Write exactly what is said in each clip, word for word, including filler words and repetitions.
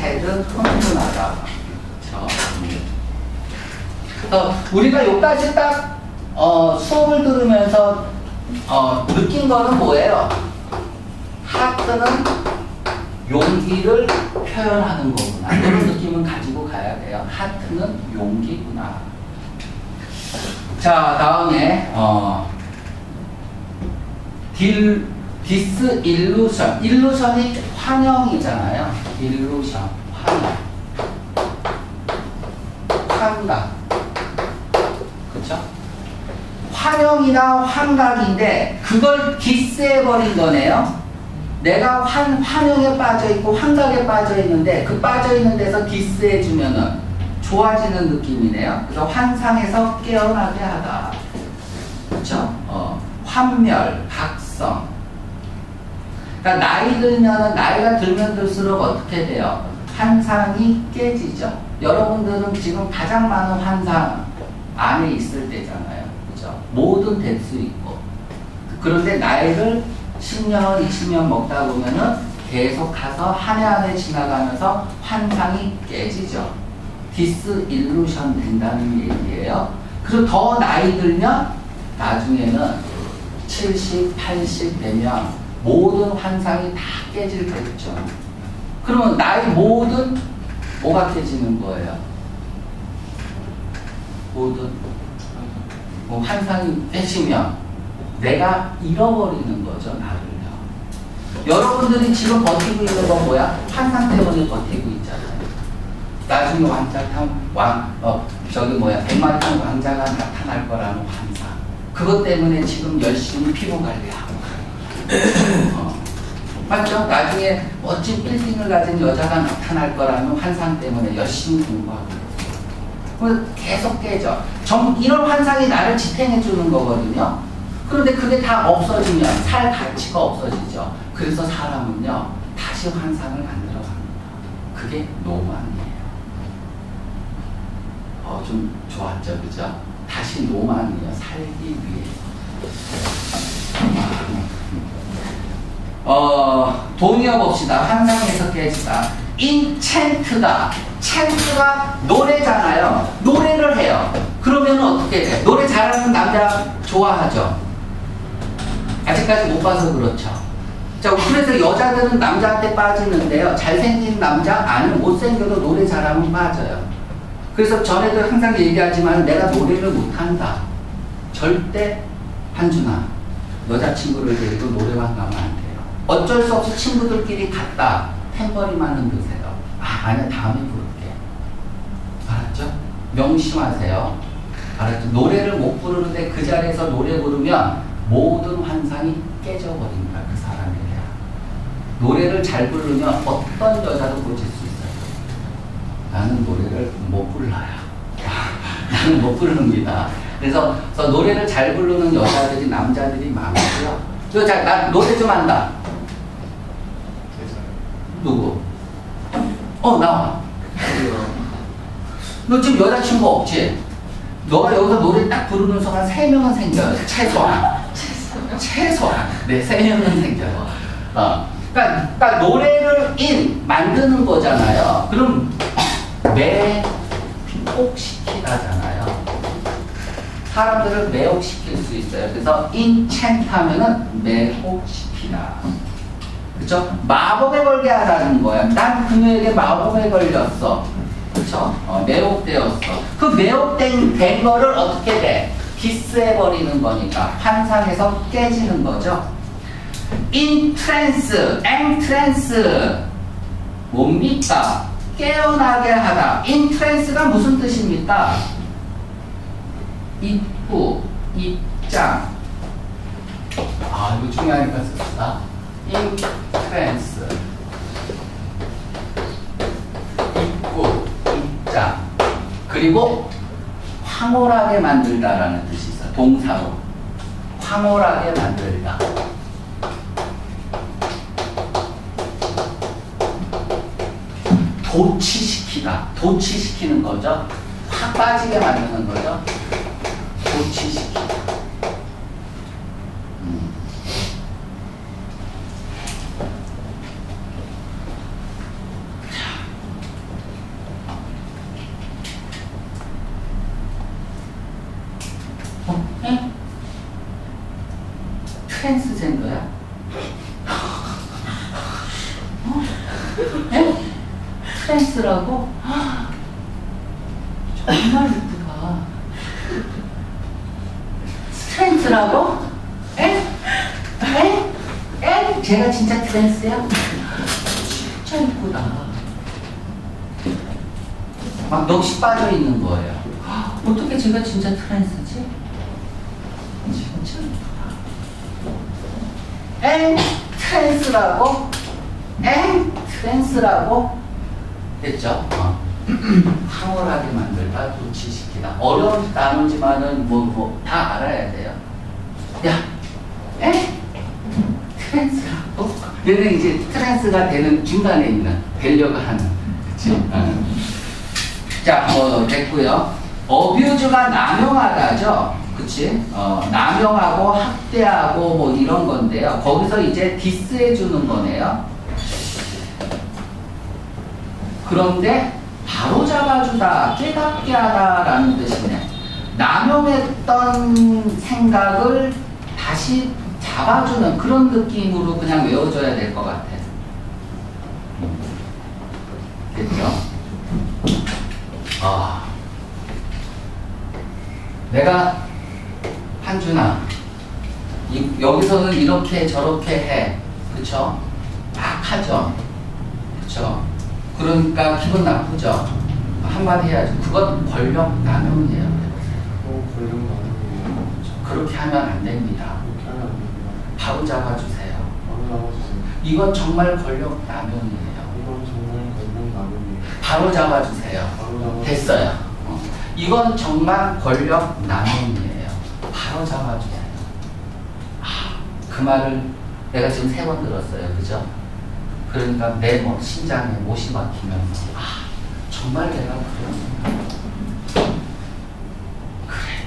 lightheaded, 흥분하다. 그렇죠? 그래서 우리가 여기까지 딱 어, 수업을 들으면서 어, 느낀 거는 뭐예요? 하트는 용기를 표현하는 거구나. 이런 느낌은 가지고 가야 돼요. 하트는 용기구나. 자, 다음에 어, 딜, 디스일루션. 일루션이 환영이잖아요. 일루션, 환영. 환각. 그쵸? 환영이나 환각인데 그걸 디스해버린 거네요. 내가 환, 환영에 빠져있고 환각에 빠져있는데 그 빠져있는 데서 디스해주면은 좋아지는 느낌이네요. 그래서 환상에서 깨어나게 하다. 그쵸? 어, 환멸, 각성. 그러니까 나이 들면은, 나이가 들면 들수록 어떻게 돼요? 환상이 깨지죠. 여러분들은 지금 가장 많은 환상 안에 있을 때잖아요. 그죠? 뭐든 될 수 있고. 그런데 나이를 십 년, 이십 년 먹다 보면은 계속 가서 한 해 한 해 지나가면서 환상이 깨지죠. 디스일루션 된다는 얘기예요. 그리고 더 나이 들면 나중에는 칠십, 팔십 되면 모든 환상이 다 깨질 거죠. 그러면 나의 모든 뭐가 깨지는 거예요? 모든 뭐 환상이 깨지면 내가 잃어버리는 거죠, 나를요. 여러분들이 지금 버티고 있는 건 뭐야? 환상 때문에 버티고 있잖아요. 나중에 왕자탕, 왕, 어, 저기 뭐야, 백마탄 왕자가 나타날 거라는 환상. 그것 때문에 지금 열심히 피부 관리하고. 어. 맞죠? 나중에 멋진 빌딩을 가진 여자가 나타날 거라는 환상 때문에 열심히 공부하고. 그래서 계속 깨져. 정, 이런 환상이 나를 지탱해 주는 거거든요. 그런데 그게 다 없어지면 살 가치가 없어지죠. 그래서 사람은요, 다시 환상을 만들어 갑니다. 그게 노망이에요. 어, 좀 좋았죠, 그죠? 다시 노망이에요. 살기 위해서. 어, 동의어 봅시다. 환상에서 깨지다. 인챈트다. 챈트가 노래잖아요. 노래를 해요. 그러면 어떻게 돼? 노래 잘하는 남자 좋아하죠? 아직까지 못 봐서 그렇죠. 자, 그래서 여자들은 남자한테 빠지는데요. 잘생긴 남자, 아니면 못생겨도 노래 잘하면 빠져요. 그래서 전에도 항상 얘기하지만 내가 노래를 못한다. 절대 한준아, 여자친구를 데리고 노래방 가면 안 돼요. 어쩔 수 없이 친구들끼리 갔다. 탬버리만 흔드세요. 아, 아니야, 다음에 부를게. 알았죠? 명심하세요. 알았죠? 노래를 못 부르는데 그 자리에서 노래 부르면 모든 환상이 깨져버립니다. 그 사람에 대한. 노래를 잘 부르면 어떤 여자도 꽂힐 수 있어요. 나는 노래를 못 불러요. 나는 못 부릅니다. 그래서, 그래서 노래를 잘 부르는 여자들이, 남자들이 많고요. 저, 자, 나 노래 좀 한다. 누구? 어, 나와. 너 지금 여자친구 없지? 너가 여기서 노래 딱 부르는 순간 세 명은 생겨요. 최소한. 최소한. 네, 세 명은 생겨요. 어. 그러니까, 그러니까 노래를 인, 만드는 거잖아요. 그럼 매혹시키다잖아요. 사람들을 매혹시킬 수 있어요. 그래서 인챈트 하면은 매혹시키다. 그쵸? 마법에 걸게 하라는 거야. 난 그녀에게 마법에 걸렸어. 그쵸? 어, 매혹되었어. 그 매혹된 된 거를 어떻게 돼? 디스해버리는 거니까. 환상에서 깨지는 거죠. 인트랜스, 엔트랜스. 뭡니까? 깨어나게 하다. 인트랜스가 무슨 뜻입니까? 입구, 입장. 아, 이거 중요하니까 씁시다. 인트랜스. 입구, 입장. 그리고 황홀하게 만들다라는 뜻이 있어요. 동사로. 황홀하게 만들다. 도취시키다. 도취시키는 거죠. 확 빠지게 만드는 거죠. 도취시키다. 음. 트랜스젠더야? 어? 에? 트랜스라고? 정말 이쁘다. 트랜스라고? 에? 에? 에? 제가 진짜 트랜스야? 진짜 이쁘다. 막 넋이 빠져 있는 거예요. 어떻게 제가 진짜 트랜스지? 진짜 이쁘다. 에? 트랜스라고? 에? 트랜스라고? 됐죠? 어. 황홀하게 만들다, 도취시키다. 어려운 단어지만은 뭐, 뭐, 다 알아야 돼요. 야, 에? 트랜스라고? 얘는 이제 트랜스가 되는 중간에 있는, 되려고 하는. 그치? 어. 자, 뭐, 됐고요. 어뷰즈가 남용하다죠? 그치? 어, 남용하고, 학대하고, 뭐, 이런 건데요. 거기서 이제 디스해주는 거네요. 그런데, 바로 잡아주다, 깨닫게 하다라는 뜻이네. 남용했던 생각을 다시 잡아주는 그런 느낌으로 그냥 외워줘야 될 것 같아. 됐죠? 아, 내가 한준아, 이, 여기서는 이렇게 저렇게 해, 그쵸? 막 하죠, 그쵸? 그러니까 기분 나쁘죠? 한마디 해야죠. 그건 권력 남용이에요. 어, 권력 남용이에요. 그렇게 하면 안 됩니다. 그렇게 하면 안 됩니다. 바로 잡아주세요. 바로 잡아주세요. 이건 정말 권력 남용이에요. 이건 정말 권력 남용이에요. 바로 잡아주세요. 바로 잡아주세요. 됐어요. 어. 이건 정말 권력 남용이에요. 바로 잡아주세요. 아, 그 말을 내가 지금 세 번 들었어요. 그죠? 그러니까 내 뭐 심장에 못이 막히면서 아, 정말 내가 그런 그래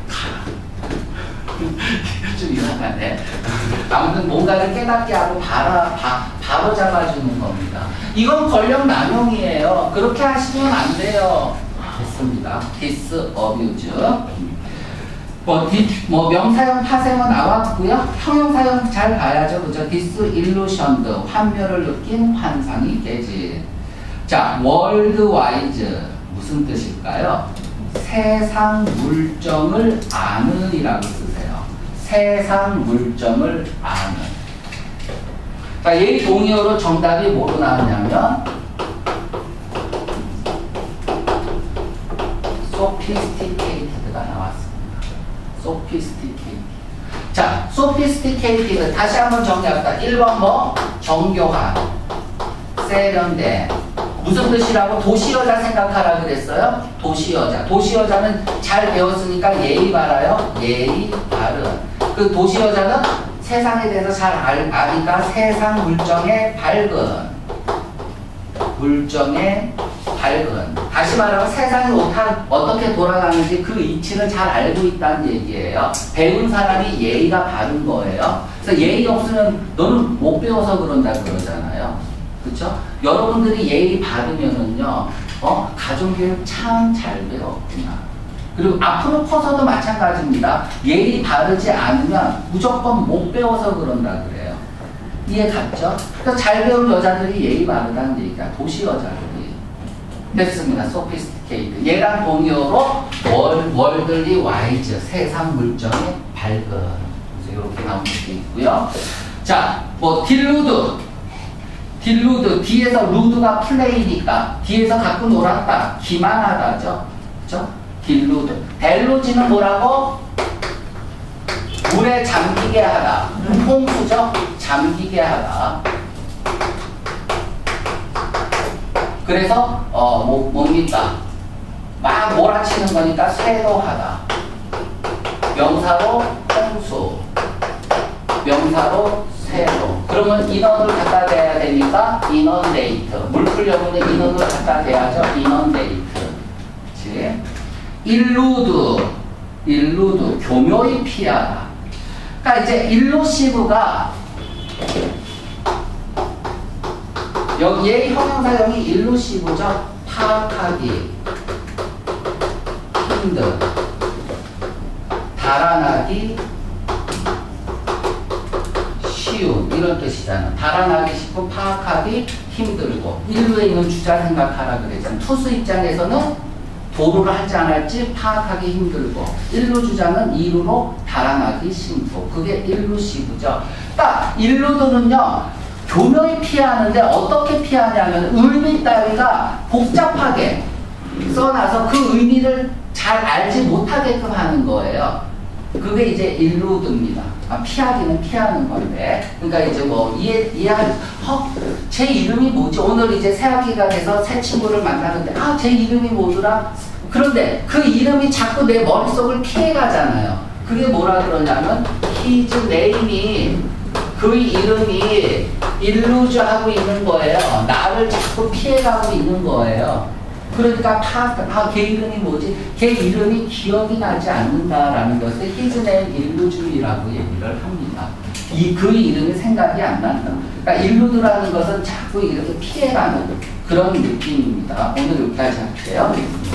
가 좀 이상하네. 아무튼 뭔가를 깨닫게 하고 바로, 바, 바로 잡아주는 겁니다. 이건 권력 남용이에요. 그렇게 하시면 안 돼요. 됐습니다. 디스 어뷰즈. 뭐, 디, 뭐 명사형 파생어 나왔고요. 형용사형 잘 봐야죠. 그죠? 디스 일루션드, 환멸을 느낀 환상이 깨진. 자, 월드와이즈 무슨 뜻일까요? 세상 물정을 아는 이라고 쓰세요. 세상 물정을 아는. 자, 얘 동의어로 정답이 뭐로 나왔냐면 sophisticated가 나왔습니다. sophisticated. 자, sophisticated 다시 한번 정리합시다. 일 번 뭐? 정교한, 세련된. 무슨 뜻이라고? 도시여자 생각하라 그랬어요? 도시여자. 도시여자는 잘 배웠으니까 예의 바라요. 예의 바른. 그 도시여자는 세상에 대해서 잘 알, 아니까 세상 물정에 밝은. 물정에 밝은. 다시 말하면 세상이 어떻게 돌아가는지 그 이치를 잘 알고 있다는 얘기예요. 배운 사람이 예의가 바른 거예요. 그래서 예의 없으면 너는 못 배워서 그런다 그러잖아요. 그렇죠? 여러분들이 예의 바르면은요, 어, 가정교육 참 잘 배웠구나. 그리고 앞으로 커서도 마찬가지입니다. 예의 바르지 않으면 무조건 못 배워서 그런다 그래요. 이해 갔죠? 그러니까 잘 배운 여자들이 예의 바르다는 얘기가 도시 여자들이. 됐습니다. sophisticated. 얘랑 동의어로 월, 월들리 와이즈, 세상 물정의 밝은. 이렇게 나온 게 있고요. 자, 뭐 딜루드. 딜루드, 뒤에서 루드가 플레이니까 뒤에서 갖고 놀았다, 기만하다죠. 그죠? 딜루드. 델루지는 뭐라고? 물에 잠기게 하다. 홍수죠? 잠기게 하다. 그래서 어, 뭐, 뭡니까? 막 몰아치는 거니까 쇄도하다. 명사로 홍수, 명사로 쇄도. 그러면 인원을 갖다 대야 되니까 인원데이트. 물 풀려면 인원을 갖다 대야죠. 인원데이트. 그치? 일루드, 일루드, 교묘히 피하다. 그러니까 이제 일루시브가 여기에 형용사형이 일루시브죠. 파악하기, 힘든, 달아나기, 쉬운 이런 뜻이잖아. 달아나기 쉽고 파악하기 힘들고 일루에 있는 주자 생각하라 그랬잖아. 투수 입장에서는 도루를 할지 안 할지 파악하기 힘들고 일루 주자는 이루로 달아나기 쉽고 그게 일루 시구죠. 딱 일루들은요 교묘히 피하는데 어떻게 피하냐면 의미 따위가 복잡하게 써놔서 그 의미를 잘 알지 못하게끔 하는 거예요. 그게 이제 일루드입니다. 아, 피하기는 피하는 건데. 그러니까 이제 뭐 이해 이해할 어, 제 이름이 뭐지? 오늘 이제 새 학기가 돼서 새 친구를 만나는데 아, 제 이름이 뭐더라? 그런데 그 이름이 자꾸 내 머릿속을 피해 가잖아요. 그게 뭐라 그러냐면 his name이 그 이름이 일루즈 하고 있는 거예요. 나를 자꾸 피해가고 있는 거예요. 그러니까 파, 아, 걔 이름이 뭐지? 걔 이름이 기억이 나지 않는다라는 것을 his name 일루즈이라고 얘기를 합니다. 이 그 이름이 생각이 안 난다. 그러니까 일루드라는 것은 자꾸 이렇게 피해가는 그런 느낌입니다. 오늘 여기까지 할게요.